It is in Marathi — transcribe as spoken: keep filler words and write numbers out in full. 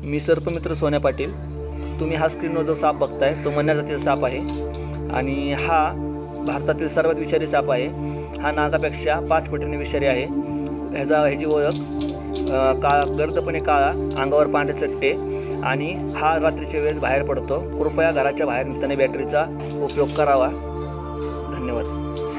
मी सर्पमित्र सोन्या पाटील. तुम्ही हा स्क्रीनवर जो साप बघताय तो मन्या जातीचा साप आहे आणि हा भारतातील सर्वात विषारी साप आहे. हा नागापेक्षा पाच पटीने विषारी आहे. ह्याचा ह्याची ओळख काळा गर्दपणे काळा, अंगावर पांढरे चट्टे आणि हा रात्रीच्या वेळेस बाहेर पडतो. कृपया घराच्या बाहेर निघताना बॅटरीचा उपयोग करावा. धन्यवाद.